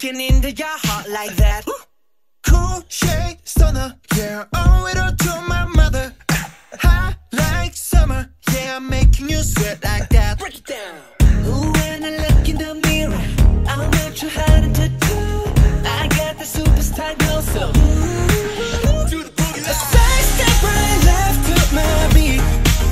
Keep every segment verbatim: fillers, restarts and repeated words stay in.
looking into your heart like that. Cool shade stunner, yeah, owe it all to my mother. Hot like summer, yeah, I'm making you sweat like that. Break it down. Ooh, when I look in the mirror, I'm not too hard to do. I got the superstar glow, so ooh, Do the boogie a side step right left to my beat.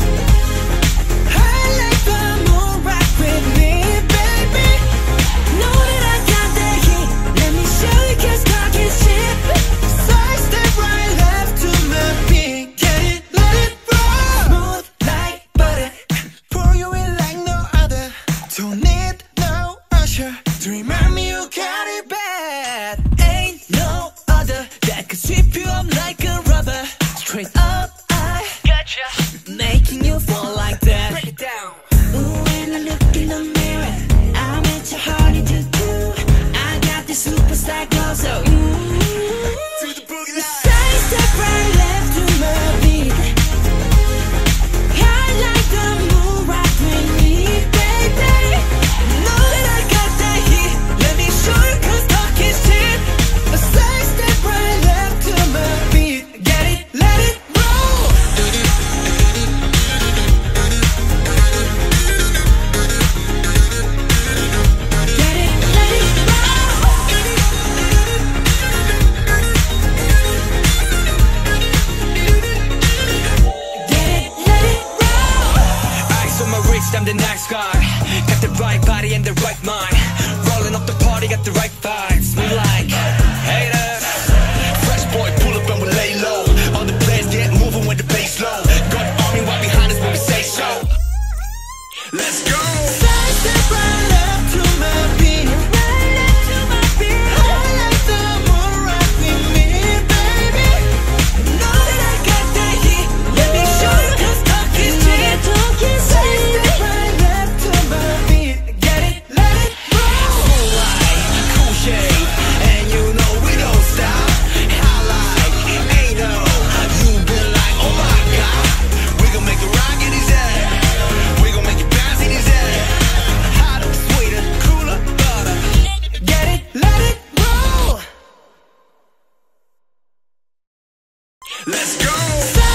I like the moon rock with me, baby. Know that I got the heat. Let me show you, 'cause talk is cheap. Side step right left to my beat. Get it, let it roll. Smooth like butter. Pour you in like no other. Don't need no usher to remind me you got it bad. Ain't no other that could sweep you up like a rubber. Straight up, I gotcha, making you fall like that. Break it down. Ooh, when I look in the mirror, I'm at your heart to do. I got the superstar glow, so ooh, Do the boogie line. side step right left to my beat. I like the moon rock with me, baby. Know that I got that heat. Let me show you, 'cause talk is cheap. A side step right left to my beat. Get it, let it roll. Get it, let it roll. Get it, let it roll. Eyes on my wrist, I'm the nice guy. Got the right body and the right mind. Rolling up the party, got the right vibes. We like haters. Fresh boy, pull up and we lay low. All the players get moving when the bass low. Got army right behind us when we say so. Let's go. Side step right left to my beat. Right left to my beat. I like the moon rock with me, baby. Know that I got that heat. Let me show you, 'cause talk is cheap. Talk is Side cheap. step right left to my beat. Get it, let it roll. Cool light, cool shade, and you know we don't stop. High like, ain't no. You been like, oh my god. We gon' make it rock in his head. We gon' make it bounce in his head. Hotter, sweeter, cooler, butter. Get it, let it roll. Let's go. Side